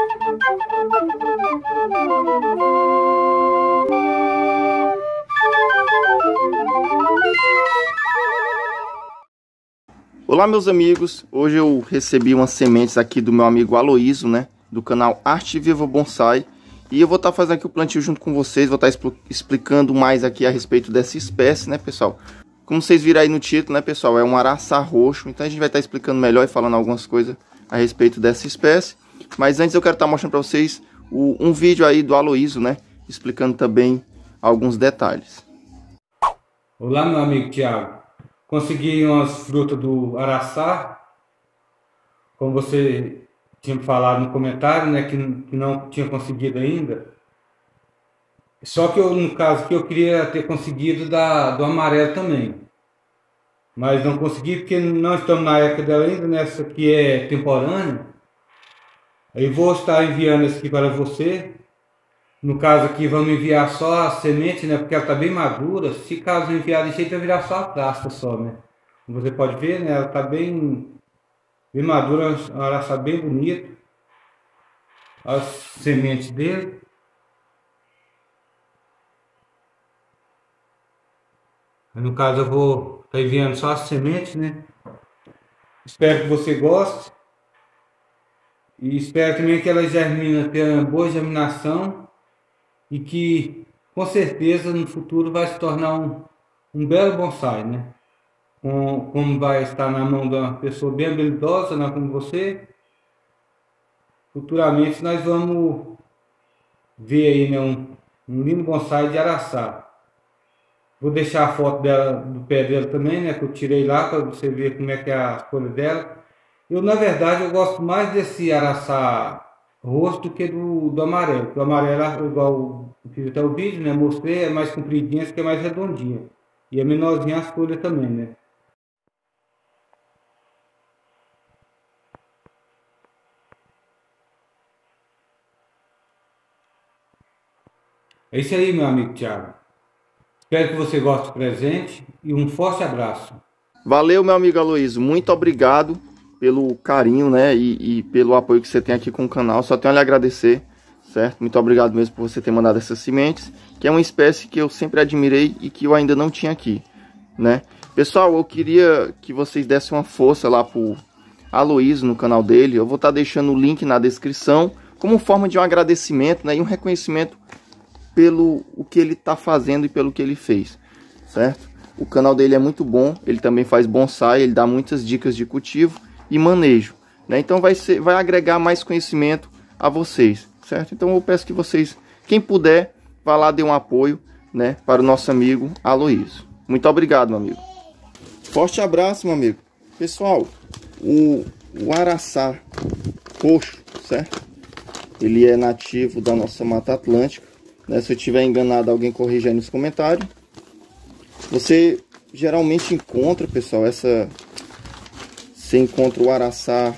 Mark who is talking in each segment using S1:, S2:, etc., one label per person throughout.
S1: Olá meus amigos, hoje eu recebi umas sementes aqui do meu amigo Aloísio, né, do canal Arte Viva Bonsai, e eu vou estar fazendo aqui o plantio junto com vocês, vou estar explicando mais aqui a respeito dessa espécie, né pessoal. Como vocês viram aí no título, né pessoal, é um araçá roxo, então a gente vai estar explicando melhor e falando algumas coisas a respeito dessa espécie. Mas antes eu quero estar mostrando para vocês um vídeo aí do Aloísio, né, explicando também alguns detalhes.
S2: Olá meu amigo Thiago. Consegui umas frutas do araçá, como você tinha falado no comentário, né, que não tinha conseguido ainda. Só que eu, no caso, que eu queria ter conseguido do amarelo também. Mas não consegui porque não estamos na época dela ainda, né, essa aqui é temporânea. Aí vou estar enviando essa aqui para você. No caso aqui vamos enviar só a semente, né? Porque ela está bem madura. Se caso enviar de jeito vai virar só a plasta só, né? Como você pode ver, né? Ela está bem madura, um araçá bem bonito. As sementes dele. No caso eu vou estar enviando só as sementes, né? Espero que você goste. E espero também que ela tenha uma boa germinação. E que com certeza no futuro vai se tornar um belo bonsai, né? Como vai estar na mão de uma pessoa bem habilidosa, né, como você, futuramente nós vamos ver aí, né, um lindo bonsai de araçá. Vou deixar a foto do pé dela também, né, que eu tirei lá para você ver como é que é a folha dela. Na verdade, eu gosto mais desse araçá roxo do que do amarelo. O amarelo, igual eu fiz até o vídeo, né, mostrei, é mais compridinha, essa aqui é mais redondinha. E é menorzinha as folhas também, né. É isso aí, meu amigo Thiago. Espero que você goste do presente e um forte abraço.
S1: Valeu, meu amigo Aloísio, muito obrigado pelo carinho, né, e pelo apoio que você tem aqui com o canal. Só tenho a lhe agradecer, certo? Muito obrigado mesmo por você ter mandado essas sementes, que é uma espécie que eu sempre admirei e que eu ainda não tinha aqui, né? Pessoal, eu queria que vocês dessem uma força lá pro Aloísio no canal dele. Eu vou estar deixando o link na descrição, como forma de um agradecimento, né, e um reconhecimento pelo o que ele está fazendo e pelo que ele fez, certo? O canal dele é muito bom, ele também faz bonsai, ele dá muitas dicas de cultivo e manejo, né? Então vai agregar mais conhecimento a vocês, certo? Então eu peço que vocês, quem puder, vá lá, dê um apoio, né, para o nosso amigo Aloísio. Muito obrigado, meu amigo. Forte abraço, meu amigo. Pessoal, o araçá roxo, certo? Ele é nativo da nossa Mata Atlântica. Né, se eu estiver enganado, alguém corrija aí nos comentários. Você geralmente encontra, pessoal, você encontra o araçá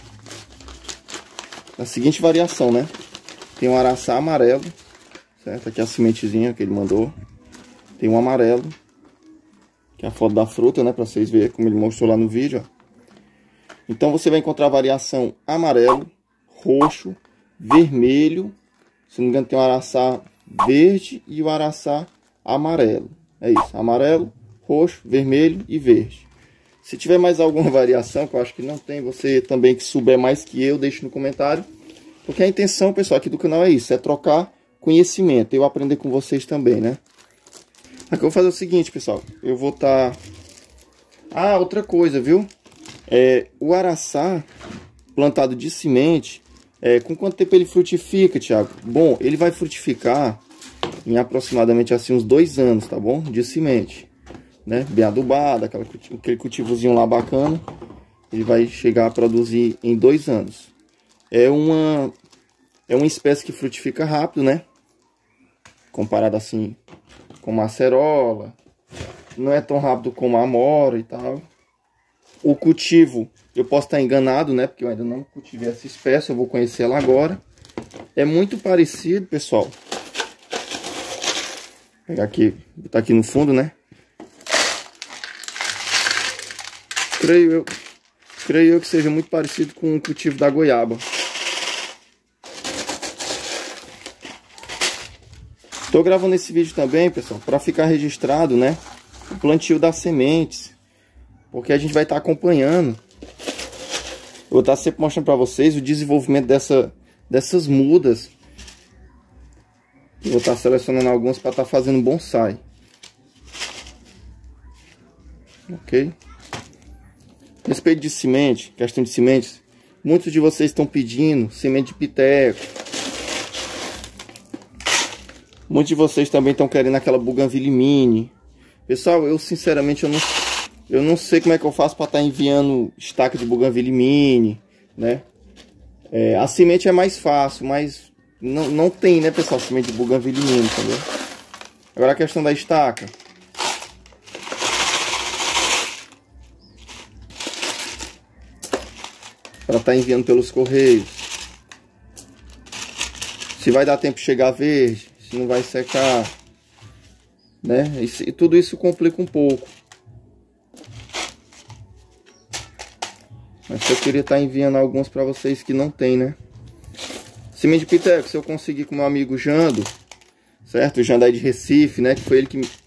S1: na seguinte variação, né? Tem um araçá amarelo, certo? Aqui é a sementezinha que ele mandou. Tem um amarelo, que é a foto da fruta, né? Para vocês verem como ele mostrou lá no vídeo, ó. Então você vai encontrar a variação amarelo, roxo, vermelho. Se não me engano, tem um araçá verde e o araçá amarelo. É isso, amarelo, roxo, vermelho e verde. Se tiver mais alguma variação, que eu acho que não tem, você também que souber mais que eu, deixe no comentário. Porque a intenção, pessoal, aqui do canal é isso, é trocar conhecimento, eu aprender com vocês também, né? Aqui eu vou fazer o seguinte, pessoal, eu vou estar... Ah, outra coisa, viu? O araçá plantado de semente... com quanto tempo ele frutifica, Thiago? Bom, ele vai frutificar em aproximadamente assim uns 2 anos, tá bom? De semente, né? Bem adubado, aquele cultivozinho lá bacana. Ele vai chegar a produzir em 2 anos. É uma espécie que frutifica rápido, né? Comparado assim com a acerola. Não é tão rápido como a amora e tal. O cultivo, eu posso estar enganado, né? Porque eu ainda não cultivei essa espécie, eu vou conhecer ela agora. É muito parecido, pessoal. Vou pegar aqui, botar aqui no fundo, né? Creio eu que seja muito parecido com o cultivo da goiaba. Tô gravando esse vídeo também, pessoal, para ficar registrado, né, o plantio das sementes, porque a gente vai estar acompanhando. Eu vou estar sempre mostrando para vocês o desenvolvimento dessas mudas. Eu vou estar selecionando algumas para estar fazendo bonsai. Ok? Respeito de semente, questão de sementes, muitos de vocês estão pedindo semente de piteco. Muitos de vocês também estão querendo aquela Bougainville mini. Pessoal, eu sinceramente eu não sei como é que eu faço para estar enviando estaca de Bougainville mini, né? A semente é mais fácil, mas não tem, né, pessoal, semente de Bougainville mini, entendeu? Agora a questão da estaca. Para estar enviando pelos correios. Se vai dar tempo de chegar verde, se não vai secar, né? E tudo isso complica um pouco. Mas eu queria estar enviando alguns para vocês que não tem, né? Semente de piteco, se eu conseguir com meu amigo Jando, certo? O Jando aí de Recife, né? Que foi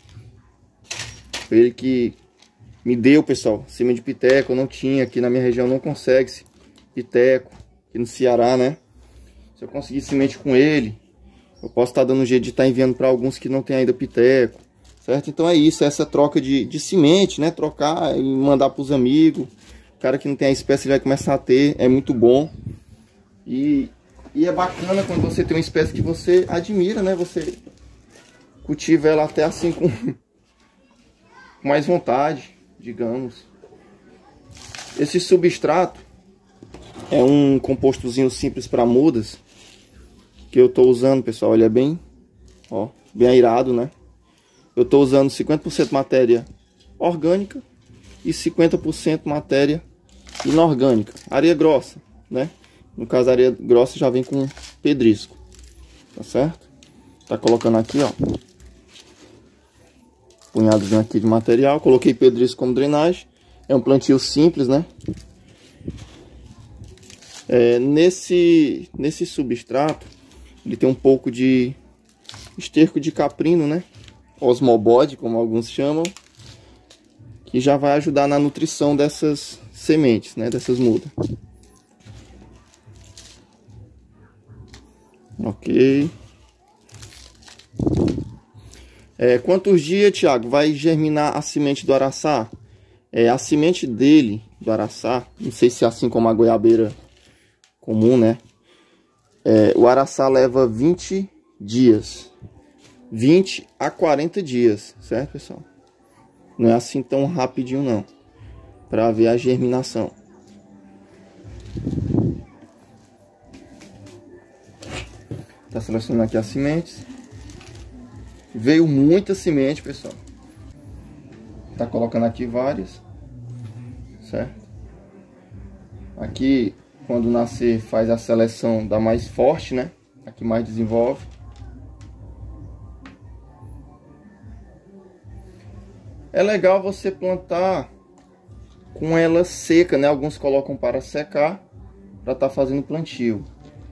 S1: ele que me deu, pessoal. Semente de piteco eu não tinha, aqui na minha região não consegue piteco, aqui no Ceará, né? Se eu conseguir semente com ele, eu posso estar dando um jeito de estar enviando para alguns que não tem ainda piteco, certo? Então é isso, essa troca de semente, né? Trocar e mandar para os amigos. O cara que não tem a espécie ele vai começar a ter, é muito bom. E é bacana quando você tem uma espécie que você admira, né? Você cultiva ela até assim com mais vontade, digamos. Esse substrato é um compostozinho simples para mudas que eu estou usando, pessoal. Ele é bem airado, né? Eu estou usando 50% matéria orgânica e 50% matéria inorgânica, areia grossa, né? No caso, a areia grossa já vem com pedrisco, tá certo? Tá colocando aqui, ó, punhadozinho aqui de material. Coloquei pedrisco como drenagem. É um plantio simples, né? Nesse substrato ele tem um pouco de esterco de caprino, né? Osmobode, como alguns chamam, que já vai ajudar na nutrição dessas sementes, né? Dessas mudas. Ok. Quantos dias, Thiago, vai germinar a semente do araçá? A semente dele, do araçá, não sei se é assim como a goiabeira comum, né? O araçá leva 20 dias. 20 a 40 dias, certo, pessoal? Não é assim tão rapidinho, não. Para ver a germinação. Tá selecionando aqui as sementes. Veio muita semente, pessoal. Tá colocando aqui várias, certo? Aqui, quando nascer, faz a seleção da mais forte, né? A que mais desenvolve. É legal você plantar com ela seca, né? Alguns colocam para secar, para estar fazendo plantio.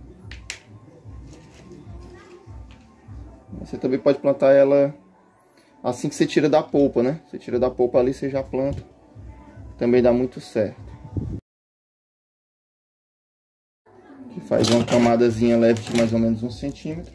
S1: Você também pode plantar ela assim que você tira da polpa, né? Você tira da polpa ali, você já planta. Também dá muito certo. Aqui faz uma camadazinha leve de mais ou menos 1 centímetro.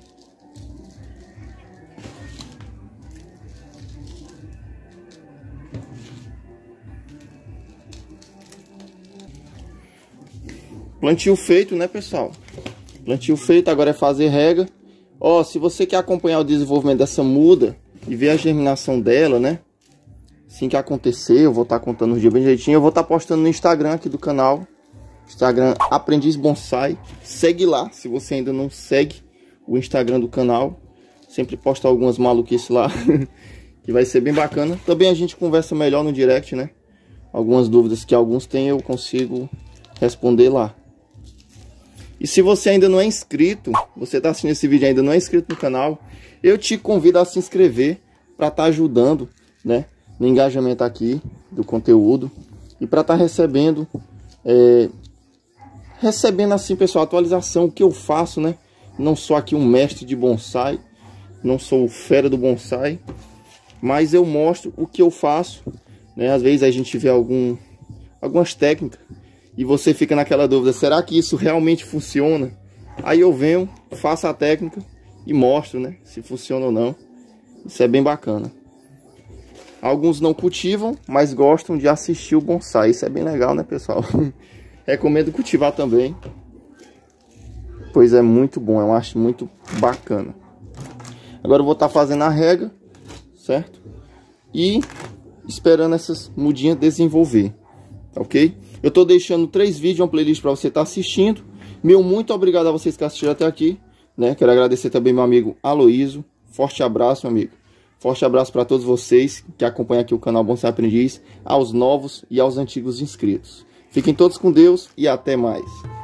S1: Plantio feito, né, pessoal? Plantio feito, agora é fazer rega. Ó, se você quer acompanhar o desenvolvimento dessa muda e ver a germinação dela, né? Assim que acontecer, eu vou estar contando os dias bem direitinho. Eu vou estar postando no Instagram aqui do canal. Instagram Aprendiz Bonsai. Segue lá, se você ainda não segue o Instagram do canal. Sempre posto algumas maluquices lá, que vai ser bem bacana. Também a gente conversa melhor no direct, né? Algumas dúvidas que alguns têm, eu consigo responder lá. E se você ainda não é inscrito, você está assistindo esse vídeo e ainda não é inscrito no canal, eu te convido a se inscrever para estar ajudando, né, no engajamento aqui do conteúdo e para estar recebendo assim, pessoal, atualização, o que eu faço, né? Não sou aqui um mestre de bonsai, não sou fera do bonsai, mas eu mostro o que eu faço, né? Às vezes a gente vê algumas técnicas e você fica naquela dúvida, será que isso realmente funciona? Aí eu venho, faço a técnica e mostro, né, se funciona ou não. Isso é bem bacana. Alguns não cultivam, mas gostam de assistir o bonsai. Isso é bem legal, né, pessoal? Recomendo cultivar também, pois é muito bom, eu acho muito bacana. Agora eu vou estar fazendo a rega, certo? E esperando essas mudinhas desenvolver, ok? Eu estou deixando 3 vídeos, uma playlist para você estar assistindo. Meu muito obrigado a vocês que assistiram até aqui, né? Quero agradecer também meu amigo Aloísio. Forte abraço, meu amigo. Forte abraço para todos vocês que acompanham aqui o canal Bonsai Aprendiz, aos novos e aos antigos inscritos. Fiquem todos com Deus e até mais.